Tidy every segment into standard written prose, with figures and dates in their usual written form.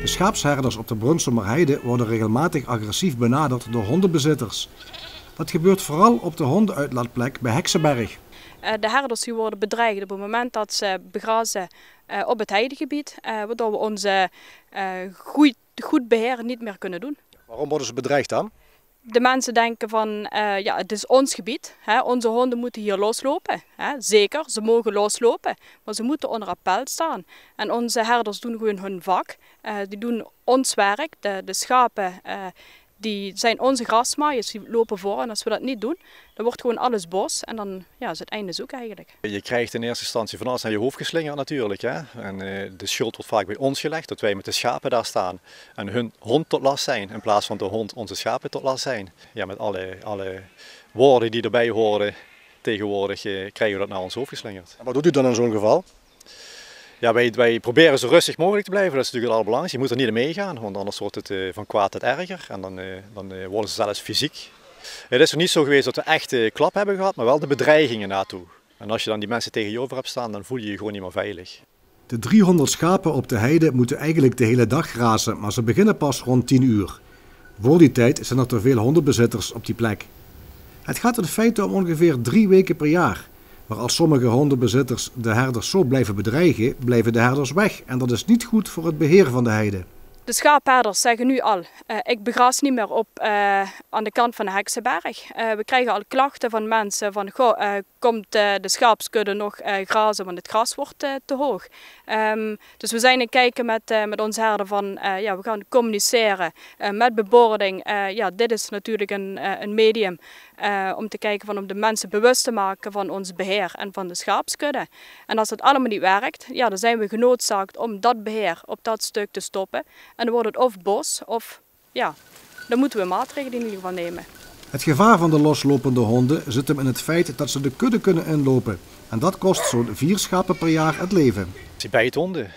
De schaapsherders op de Brunsumerheide worden regelmatig agressief benaderd door hondenbezitters. Dat gebeurt vooral op de hondenuitlaatplek bij Heksenberg. De herders die worden bedreigd op het moment dat ze begrazen op het heidegebied, waardoor we onze goed beheer niet meer kunnen doen. Waarom worden ze bedreigd dan? De mensen denken van, ja, het is ons gebied, hè, onze honden moeten hier loslopen. Hè. Zeker, ze mogen loslopen, maar ze moeten onder appel staan. En onze herders doen gewoon hun vak, die doen ons werk. De schapen die zijn onze grasmaaiers, die lopen voor. En als we dat niet doen, dan wordt gewoon alles bos en dan ja, is het einde zoek eigenlijk. Je krijgt in eerste instantie van alles naar je hoofd geslingerd natuurlijk. Hè? En de schuld wordt vaak bij ons gelegd, dat wij met de schapen daar staan en hun hond tot last zijn, in plaats van de hond onze schapen tot last zijn. Ja, met alle woorden die erbij horen tegenwoordig krijgen we dat naar ons hoofd geslingerd. En wat doet u dan in zo'n geval? Ja, wij proberen zo rustig mogelijk te blijven, dat is natuurlijk het allerbelangrijkste. Je moet er niet in meegaan, want anders wordt het van kwaad tot erger en dan worden ze zelfs fysiek. Het is er niet zo geweest dat we echt klap hebben gehad, maar wel de bedreigingen naartoe. En als je dan die mensen tegen je over hebt staan, dan voel je je gewoon niet meer veilig. De 300 schapen op de heide moeten eigenlijk de hele dag grazen, maar ze beginnen pas rond 10 uur. Voor die tijd zijn er te veel hondenbezitters op die plek. Het gaat in feite om ongeveer 3 weken per jaar. Maar als sommige hondenbezitters de herders zo blijven bedreigen, blijven de herders weg. En dat is niet goed voor het beheer van de heide. De schaapherders zeggen nu al, ik begraas niet meer op aan de kant van de Heksenberg. We krijgen al klachten van mensen van, komt de schaapskudde nog grazen, want het gras wordt te hoog. Dus we zijn aan het kijken met onze herder van, ja, we gaan communiceren met bebording. Ja, dit is natuurlijk een medium om te kijken van, om de mensen bewust te maken van ons beheer en van de schaapskudde. En als dat allemaal niet werkt, ja, dan zijn we genoodzaakt om dat beheer op dat stuk te stoppen. En dan wordt het of bos of ja, dan moeten we maatregelen in ieder geval nemen. Het gevaar van de loslopende honden zit hem in het feit dat ze de kudde kunnen inlopen. En dat kost zo'n 4 schapen per jaar het leven. Bijthonden,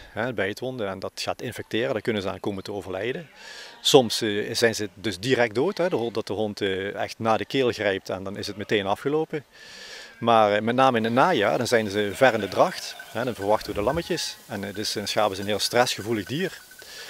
en dat gaat infecteren, daar kunnen ze aan komen te overlijden. Soms zijn ze dus direct dood, doordat de hond echt naar de keel grijpt en dan is het meteen afgelopen. Maar met name in het najaar, dan zijn ze ver in de dracht, dan verwachten we de lammetjes. En dus een schaap is een heel stressgevoelig dier.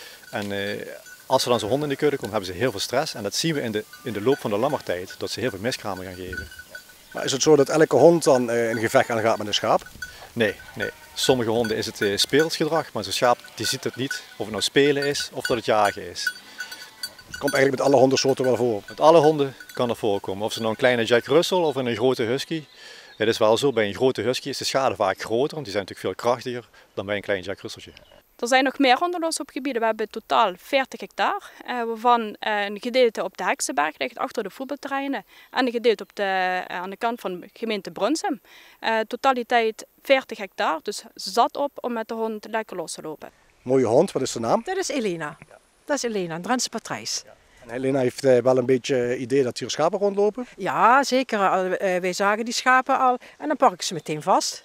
En als er dan zo'n hond in de kudde komt, hebben ze heel veel stress. En dat zien we in de loop van de lammertijd, dat ze heel veel miskramen gaan geven. Maar is het zo dat elke hond dan in gevecht aangaat met een schaap? Nee. Sommige honden is het speelsgedrag, maar zo'n schaap die ziet het niet of het nou spelen is of dat het jagen is. Het komt eigenlijk met alle hondensoorten wel voor? Met alle honden kan het voorkomen. Of ze nou een kleine Jack Russell of een grote husky. Het is wel zo, bij een grote husky is de schade vaak groter, want die zijn natuurlijk veel krachtiger dan bij een klein Jack Russelltje. Er zijn nog meer honden los op gebieden. We hebben totaal 40 hectare, waarvan een gedeelte op de Heksenberg ligt, achter de voetbalterreinen. En een gedeelte aan de kant van de gemeente Brunsum. Totaliteit 40 hectare, dus zat op om met de hond lekker los te lopen. Mooie hond, wat is de naam? Dat is Elena. Dat is Elena, een Drentse patrijs. En Elena heeft wel een beetje idee dat hier schapen rondlopen? Ja, zeker. Wij zagen die schapen al en dan pak ik ze meteen vast.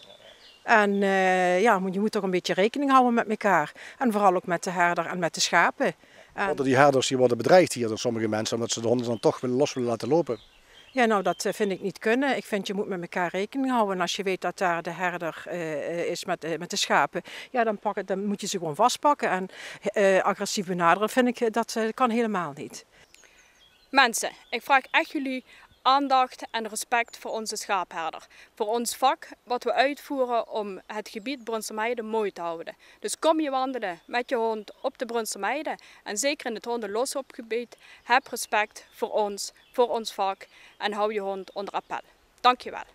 En ja, je moet toch een beetje rekening houden met elkaar. En vooral ook met de herder en met de schapen. Worden die herders die worden bedreigd hier door sommige mensen omdat ze de honden dan toch los willen laten lopen? Ja, nou dat vind ik niet kunnen. Ik vind je moet met elkaar rekening houden. En als je weet dat daar de herder is met de schapen, ja, dan moet je ze gewoon vastpakken. En agressief benaderen vind ik, dat kan helemaal niet. Mensen, ik vraag echt jullie aandacht en respect voor onze schaapherder. Voor ons vak wat we uitvoeren om het gebied Brunsumerheide mooi te houden. Dus kom je wandelen met je hond op de Brunsumerheide en zeker in het hondenlosloopgebied. Heb respect voor ons vak en hou je hond onder appel. Dankjewel.